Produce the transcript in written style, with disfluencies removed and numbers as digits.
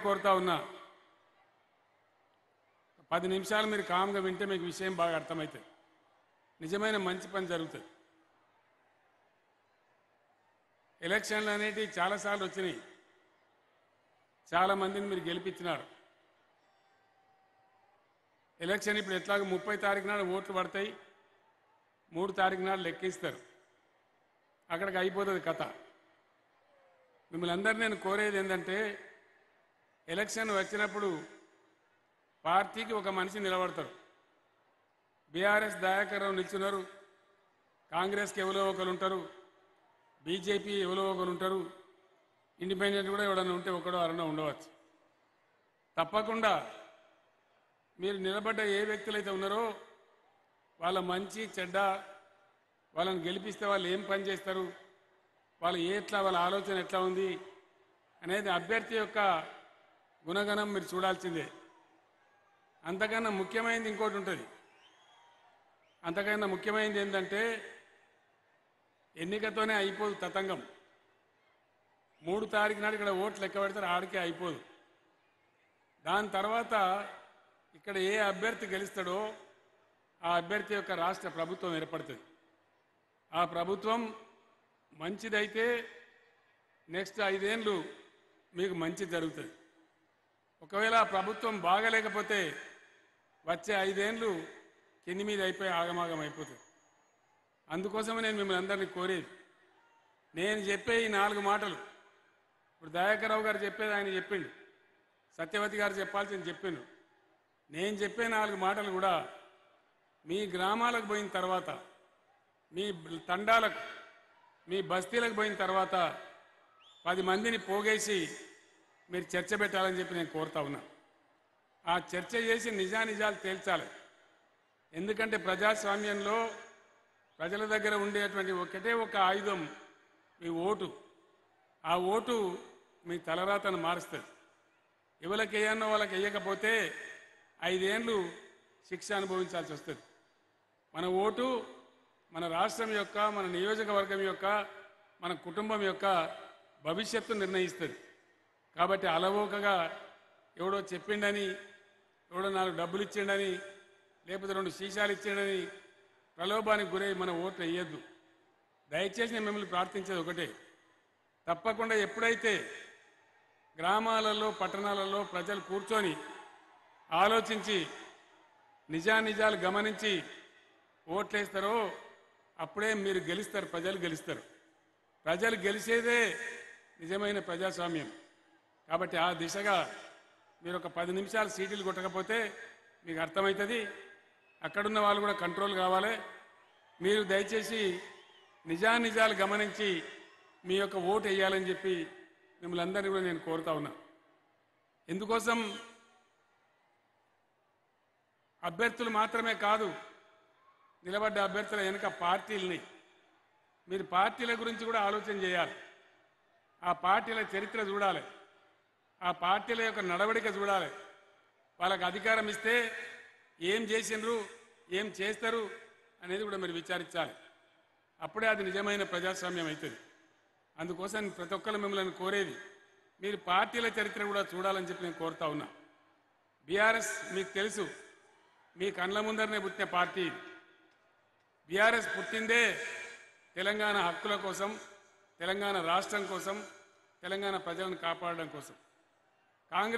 కోరుతా ఉన్నా, 10 నిమిషాలు మీరు కామ్గా వింటే మీకు విషయం బాగా అర్థమవుతుంది. నిజమైన మంచి పని జరుగుతుంది. ఎలక్షన్లు అనేటివి చాలాసార్లు వచ్చినాయి. చాలామందిని మీరు గెలిపించినారు. ఎలక్షన్ ఇప్పుడు ఎట్లాగో 30 తారీఖు నాడు ఓట్లు పడతాయి, 3 తారీఖు నాడు లెక్కిస్తారు. అక్కడికి అయిపోతుంది కథ. మిమ్మల్ని అందరినీ నేను కోరేది ఏంటంటే, ఎలక్షన్ వచ్చినప్పుడు పార్టీకి ఒక మనిషి నిలబడతారు. బీఆర్ఎస్ దయాకర్ రావు నిల్చున్నారు, కాంగ్రెస్కి ఎవరో ఒకరు ఉంటారు, బీజేపీ ఎవరో ఒకరు ఉంటారు, ఇండిపెండెంట్ కూడా ఎవడన్నా ఉంటే ఒకడో అరనో ఉండవచ్చు. తప్పకుండా మీరు నిలబడ్డ ఏ వ్యక్తులు అయితే ఉన్నారో వాళ్ళ మంచి చెడ్డ, వాళ్ళని గెలిపిస్తే వాళ్ళు ఏం పని చేస్తారు, వాళ్ళు వాళ్ళ ఆలోచన ఎట్లా ఉంది అనేది అభ్యర్థి యొక్క గుణగణం మీరు చూడాల్సిందే. అంతకన్నా ముఖ్యమైనది ఇంకోటి ఉంటుంది. అంతకన్నా ముఖ్యమైనది ఏంటంటే, ఎన్నికతోనే అయిపోదు తతంగం. 3 తారీఖు నాడు ఇక్కడ ఓట్లు లెక్క పెడతారు, ఆడికే అయిపోదు. దాని తర్వాత ఇక్కడ ఏ అభ్యర్థి గెలుస్తాడో ఆ అభ్యర్థి యొక్క రాష్ట్ర ప్రభుత్వం ఏర్పడుతుంది. ఆ ప్రభుత్వం మంచిదైతే నెక్స్ట్ 5 ఏళ్ళు మీకు మంచి జరుగుతుంది. ఒకవేళ ఆ ప్రభుత్వం బాగలేకపోతే వచ్చే 5 ఏళ్ళు కింది మీద అయిపోయి ఆగమాగం అయిపోతుంది. అందుకోసమే నేను మిమ్మల్ని అందరినీ కోరేది, నేను చెప్పే ఈ 4 మాటలు, ఇప్పుడు దయాకర్ రావు గారు చెప్పేది ఆయన చెప్పిండు, సత్యవతి గారు చెప్పాల్సింది చెప్పిండు. నేను చెప్పే 4 మాటలు కూడా మీ గ్రామాలకు పోయిన తర్వాత, మీ తండాలకు, మీ బస్తీలకు పోయిన తర్వాత 10 మందిని పోగేసి మీరు చర్చ పెట్టాలని చెప్పి నేను కోరుతా ఉన్నా. ఆ చర్చ చేసి నిజానిజాలు తేల్చాలి. ఎందుకంటే ప్రజాస్వామ్యంలో ప్రజల దగ్గర ఉండేటువంటి ఒకటే ఒక ఆయుధం మీ ఓటు. ఆ ఓటు మీ తలరాతను మారుస్తుంది. ఎవరికి వేయన్నో వాళ్ళకి వేయకపోతే 5 ఏళ్ళు శిక్ష అనుభవించాల్సి వస్తుంది. మన ఓటు మన రాష్ట్రం యొక్క, మన నియోజకవర్గం యొక్క, మన కుటుంబం యొక్క భవిష్యత్తు నిర్ణయిస్తుంది. కాబట్టి అలవోకగా ఎవడో చెప్పిండని, ఎవడో 4 డబ్బులు ఇచ్చిండని, లేకపోతే 2 సీసాలు ఇచ్చిండని ప్రలోభానికి గురై మన ఓట్లు వేయద్దు. దయచేసి నేను మిమ్మల్ని ప్రార్థించేది ఒకటే, తప్పకుండా ఎప్పుడైతే గ్రామాలలో, పట్టణాలలో ప్రజలు కూర్చొని ఆలోచించి నిజానిజాలు గమనించి ఓట్లేస్తారో అప్పుడే మీరు గెలుస్తారు, ప్రజలు గెలుస్తారు. ప్రజలు గెలిచేదే నిజమైన ప్రజాస్వామ్యం. కాబట్టి ఆ దిశగా మీరు ఒక 10 నిమిషాలు సీటీలు కొట్టకపోతే మీకు అర్థమవుతుంది. అక్కడున్న వాళ్ళు కూడా కంట్రోల్ కావాలి. మీరు దయచేసి నిజానిజాలు గమనించి మీ యొక్క ఓటు వేయాలని చెప్పి మిమ్మల్ని అందరినీ కూడా నేను కోరుతా ఉన్నా. ఎందుకోసం అభ్యర్థులు మాత్రమే కాదు, నిలబడ్డ అభ్యర్థుల వెనుక పార్టీలని, మీరు పార్టీల గురించి కూడా ఆలోచన చేయాలి. ఆ పార్టీల చరిత్ర చూడాలి, ఆ పార్టీల యొక్క నడవడిక చూడాలి. వాళ్ళకి అధికారం ఇస్తే ఏం చేసిండ్రు, ఏం చేస్తారు అనేది కూడా మీరు విచారించాలి. అప్పుడే అది నిజమైన ప్రజాస్వామ్యం అవుతుంది. అందుకోసం ప్రతి ఒక్కరు మిమ్మల్ని కోరేది, మీరు పార్టీల చరిత్ర కూడా చూడాలని చెప్పి నేను కోరుతా ఉన్నా. బీఆర్ఎస్ మీకు తెలుసు, మీ కండ్ల ముందరనే పుట్టిన పార్టీ. బీఆర్ఎస్ పుట్టిందే తెలంగాణ హక్కుల కోసం, తెలంగాణ రాష్ట్రం కోసం, తెలంగాణ ప్రజలను కాపాడడం కోసం. కాంగ్రెస్